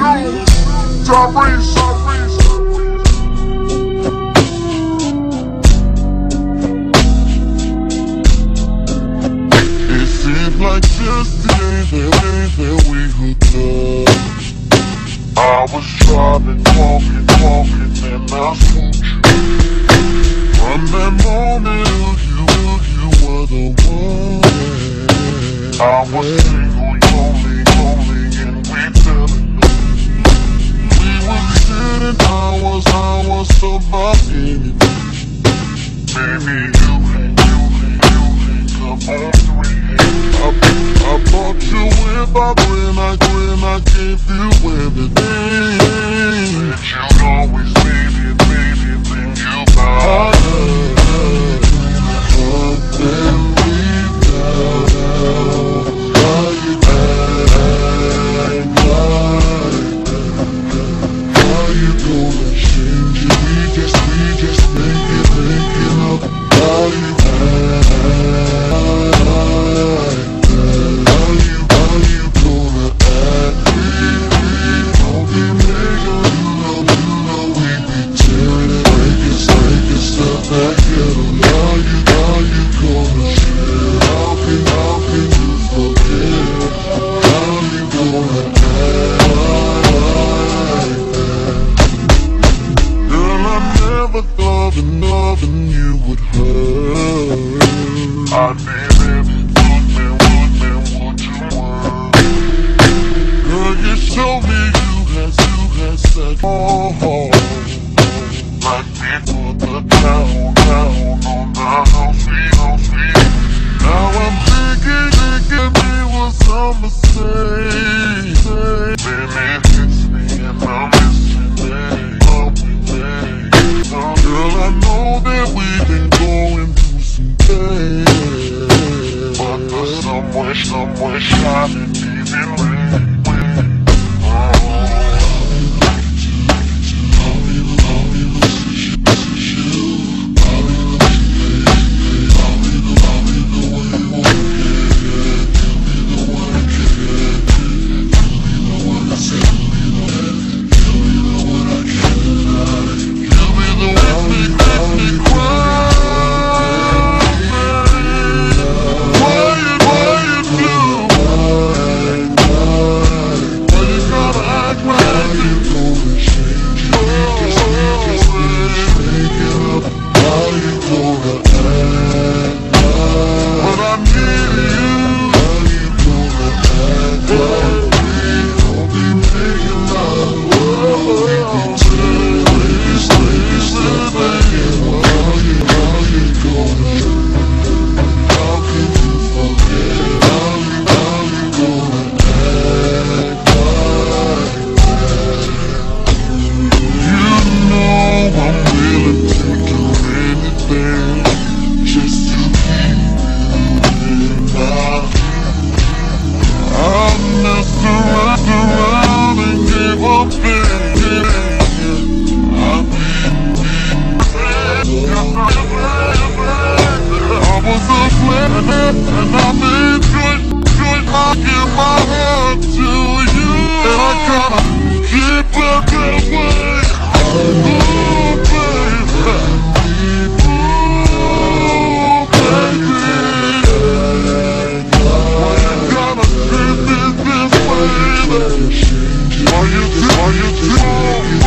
It seems like yesterday that we hooked up. I was driving, walking, and I swooped you. From that moment, you were the one. I was single, lonely, and we fell in love. We were sitting hours about anything. Baby, you hang up on 3. I bought you with my grin, I gave you everything. Said you'd always baby, then you bought up and leave now. Why you act like that? Why you gonna change it? We just thinking of how you act like that. How you gonna act? We don't be nigga, you know we be tearing breaking stuff back here. How you gonna share? How can you forget? How you gonna act like that? Girl, I never thought that loving you would hurt. I did every would you work. Girl, you showed me you had such like people the town on the house sweet. Now I'm thinking me what I'ma say. Then it hits me and I'm missing it. Girl, I know that we've been going through some pain, but there's somewhere shining even rain. And I made good, I give my heart to you. And I gotta keep it that way. Ooh, baby. Ooh, baby. Why you gotta treat me this way? Why you